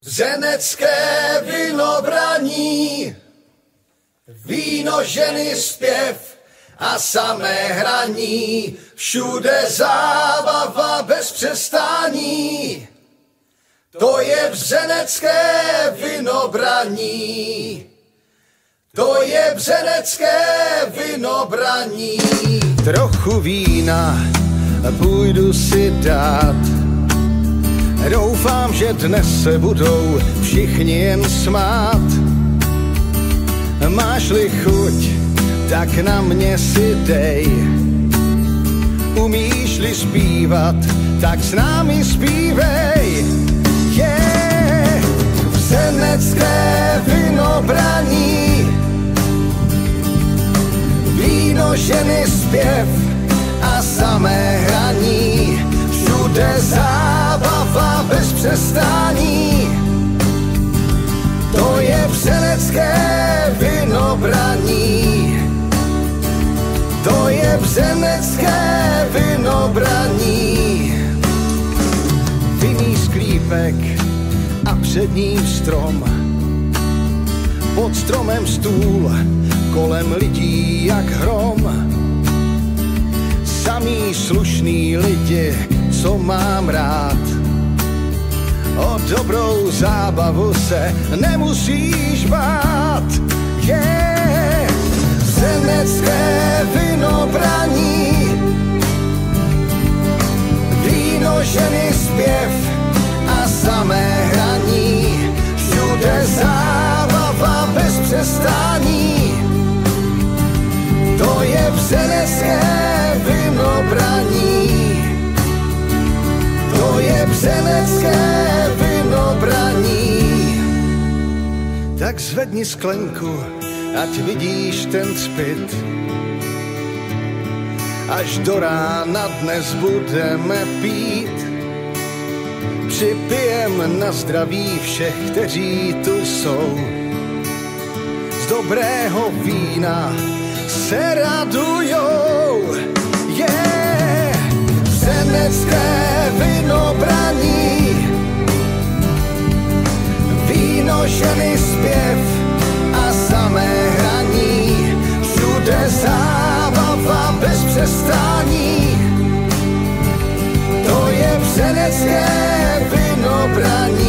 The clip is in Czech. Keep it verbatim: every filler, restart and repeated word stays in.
Vřenecké vinobraní, víno, ženy, zpěv a samé hraní, všude zábava bez přestání. To je vřenecké vinobraní, to je vřenecké vinobraní. Trochu vína půjdu si dát, doufám, že dnes se budou všichni jen smát. Máš-li chuť, tak na mě si dej, umíš-li zpívat, tak s námi zpívej. Yeah! Vřenecké vinobraní, víno, ženy, zpěv a samé hraní, všude zábava bez přestání. To je vřenecké vinobraní, to je vřenecké vinobraní. Vinný sklípek a před ním strom, pod stromem stůl, kolem lidí jak hrom. Samý slušný lidi, co mám rád, o dobrou zábavu se nemusíš bát. Yeah! Vřenecké vinobraní, víno, ženy, zpěv a samé hraní, všude zábava bez přestání. To je vřenecké vinobraní, to je vřenecké vinobraní. Tak zvedni sklenku, ať vidíš ten cpit. Až do rána dnes budeme pít, připijem na zdraví všech, kteří tu jsou. Z dobrého vína se radujou. Yeah! Vřenecké vinobraní, víno, ženy, zpěv a samé hraní, všude zábava bez přestání. To je vřenecké vinobraní.